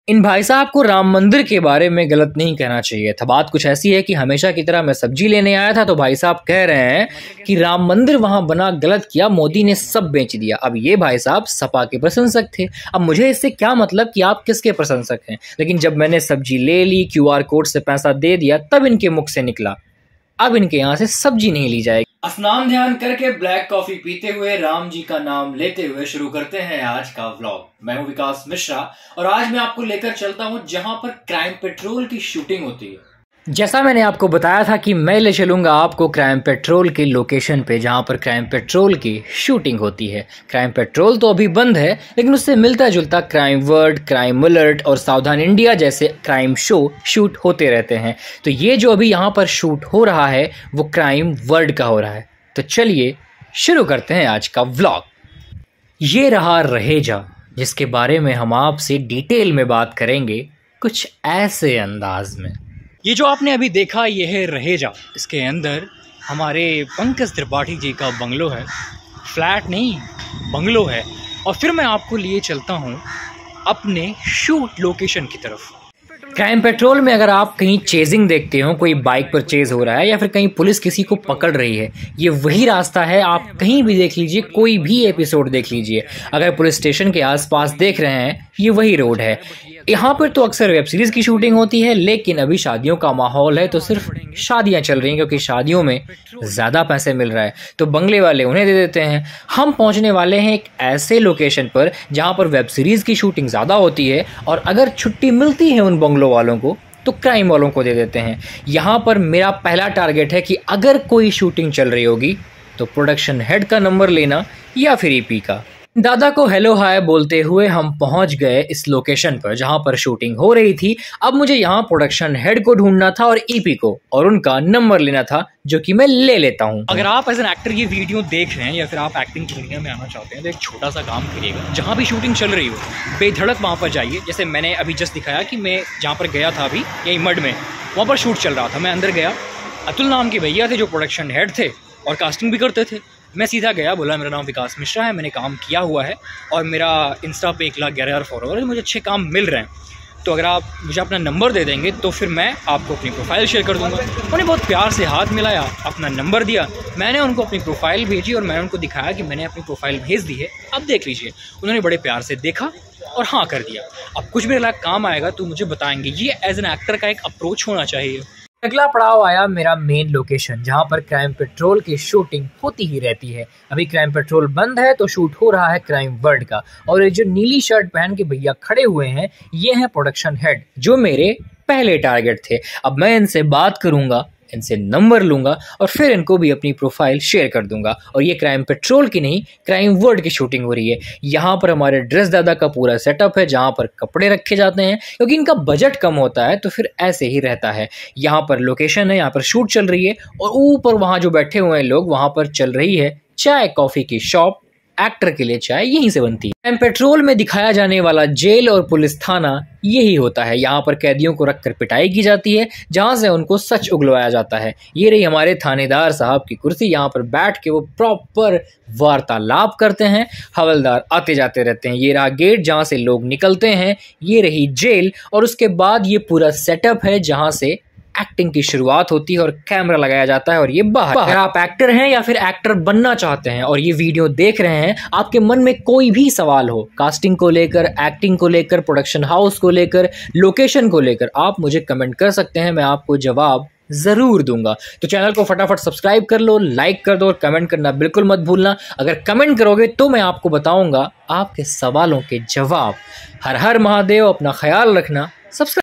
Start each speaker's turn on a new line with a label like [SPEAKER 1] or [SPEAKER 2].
[SPEAKER 1] इन भाई साहब को राम मंदिर के बारे में गलत नहीं कहना चाहिए था। बात कुछ ऐसी है कि हमेशा की तरह मैं सब्जी लेने आया था तो भाई साहब कह रहे हैं कि राम मंदिर वहां बना, गलत किया, मोदी ने सब बेच दिया। अब ये भाई साहब सपा के प्रशंसक थे। अब मुझे इससे क्या मतलब कि आप किसके प्रशंसक हैं, लेकिन जब मैंने सब्जी ले ली, QR कोड से पैसा दे दिया, तब इनके मुख से निकला अब इनके यहाँ से सब्जी नहीं ली जाएगी। स्नान ध्यान करके ब्लैक कॉफी पीते हुए राम जी का नाम लेते हुए शुरू करते हैं आज का व्लॉग। मैं हूं विकास मिश्रा और आज मैं आपको लेकर चलता हूं जहां पर क्राइम पेट्रोल की शूटिंग होती है। जैसा मैंने आपको बताया था कि मैं ले चलूंगा आपको क्राइम पेट्रोल की लोकेशन पे जहां पर क्राइम पेट्रोल की शूटिंग होती है। क्राइम पेट्रोल तो अभी बंद है, लेकिन उससे मिलता जुलता क्राइम वर्ल्ड, क्राइम अलर्ट और सावधान इंडिया जैसे क्राइम शो शूट होते रहते हैं। तो ये जो अभी यहाँ पर शूट हो रहा है वो क्राइम वर्ल्ड का हो रहा है। तो चलिए शुरू करते हैं आज का व्लॉग। ये रहा रहेजा, जिसके बारे में हम आपसे डिटेल में बात करेंगे कुछ ऐसे अंदाज में। ये जो आपने अभी देखा ये है रहेजा। इसके अंदर हमारे पंकज त्रिपाठी जी का बंगलो है। फ्लैट नहीं, बंगलो है। और फिर मैं आपको लिए चलता हूँ अपने शूट लोकेशन की तरफ। क्राइम पेट्रोल में अगर आप कहीं चेजिंग देखते हो, कोई बाइक पर चेज हो रहा है या फिर कहीं पुलिस किसी को पकड़ रही है, ये वही रास्ता है। आप कहीं भी देख लीजिए, कोई भी एपिसोड देख लीजिए, अगर पुलिस स्टेशन के आसपास देख रहे हैं, ये वही रोड है। यहाँ पर तो अक्सर वेब सीरीज की शूटिंग होती है, लेकिन अभी शादियों का माहौल है तो सिर्फ शादियां चल रही हैं, क्योंकि शादियों में ज्यादा पैसे मिल रहा है तो बंगले वाले उन्हें दे देते हैं। हम पहुंचने वाले हैं एक ऐसे लोकेशन पर जहां पर वेब सीरीज की शूटिंग ज्यादा होती है और अगर छुट्टी मिलती है उन बंगलों वालों को तो क्राइम वालों को दे देते हैं। यहाँ पर मेरा पहला टारगेट है कि अगर कोई शूटिंग चल रही होगी तो प्रोडक्शन हेड का नंबर लेना या फिर EP का। दादा को हेलो हाय बोलते हुए हम पहुंच गए इस लोकेशन पर जहां पर शूटिंग हो रही थी। अब मुझे यहां प्रोडक्शन हेड को ढूंढना था और EP को, और उनका नंबर लेना था, जो कि मैं ले लेता हूं। अगर आप एज एन एक्टर ये वीडियो देख रहे हैं या फिर आप एक्टिंग की दुनिया में आना चाहते हैं तो एक छोटा सा काम करिएगा। जहां भी शूटिंग चल रही हो बेधड़क वहां पर जाइए। जैसे मैंने अभी जस्ट दिखाया कि मैं जहाँ पर गया था अभी यही मड में, वहाँ पर शूट चल रहा था। मैं अंदर गया, अतुल नाम के भैया थे जो प्रोडक्शन हेड थे और कास्टिंग भी करते थे। मैं सीधा गया, बोला मेरा नाम विकास मिश्रा है, मैंने काम किया हुआ है और मेरा इंस्टा पे 1,11,000 फॉलोअर है, मुझे अच्छे काम मिल रहे हैं, तो अगर आप मुझे अपना नंबर दे देंगे तो फिर मैं आपको अपनी प्रोफाइल शेयर कर दूंगा। उन्होंने बहुत प्यार से हाथ मिलाया, अपना नंबर दिया, मैंने उनको अपनी प्रोफाइल भेजी और मैंने उनको दिखाया कि मैंने अपनी प्रोफाइल भेज दी है, अब देख लीजिए। उन्होंने बड़े प्यार से देखा और हाँ कर दिया। अब कुछ भी अलग काम आएगा तो मुझे बताएंगे। ये एज एन एक्टर का एक अप्रोच होना चाहिए। अगला पड़ाव आया मेरा मेन लोकेशन, जहां पर क्राइम पेट्रोल की शूटिंग होती ही रहती है। अभी क्राइम पेट्रोल बंद है तो शूट हो रहा है क्राइम वर्ल्ड का। और ये जो नीली शर्ट पहन के भैया खड़े हुए हैं, ये हैं प्रोडक्शन हेड, जो मेरे पहले टारगेट थे। अब मैं इनसे बात करूंगा, इनसे नंबर लूंगा और फिर इनको भी अपनी प्रोफाइल शेयर कर दूंगा। और ये क्राइम पेट्रोल की नहीं, क्राइम वर्ल्ड की शूटिंग हो रही है। यहाँ पर हमारे ड्रेस दादा का पूरा सेटअप है, जहाँ पर कपड़े रखे जाते हैं, क्योंकि इनका बजट कम होता है तो फिर ऐसे ही रहता है। यहाँ पर लोकेशन है, यहाँ पर शूट चल रही है और ऊपर वहाँ जो बैठे हुए हैं लोग, वहाँ पर चल रही है चाय कॉफी की शॉप। एक्टर के लिए चाय यहीं से बनती है। क्राइम पेट्रोल में दिखाया जाने वाला जेल और पुलिस थाना यही होता है। यहाँ पर कैदियों को रखकर पिटाई की जाती है, जहाँ से उनको सच उगलवाया जाता है। ये रही हमारे थानेदार साहब की कुर्सी, यहाँ पर बैठ के वो प्रॉपर वार्तालाप करते हैं। हवलदार आते जाते रहते हैं। ये रहा गेट जहाँ से लोग निकलते हैं। ये रही जेल और उसके बाद ये पूरा सेटअप है जहाँ से एक्टिंग की शुरुआत होती है और कैमरा लगाया जाता है और ये बाहर। अगर आप एक्टर हैं या फिर एक्टर बनना चाहते हैं और ये वीडियो देख रहे हैं, आपके मन में कोई भी सवाल हो कास्टिंग को लेकर, एक्टिंग को लेकर, प्रोडक्शन हाउस को लेकर, लोकेशन को लेकर, आप मुझे कमेंट कर सकते हैं, मैं आपको जवाब जरूर दूंगा। तो चैनल को फटाफट सब्सक्राइब कर लो, लाइक कर दो और कमेंट करना बिल्कुल मत भूलना। अगर कमेंट करोगे तो मैं आपको बताऊंगा आपके सवालों के जवाब। हर हर महादेव, अपना ख्याल रखना, सब्सक्राइब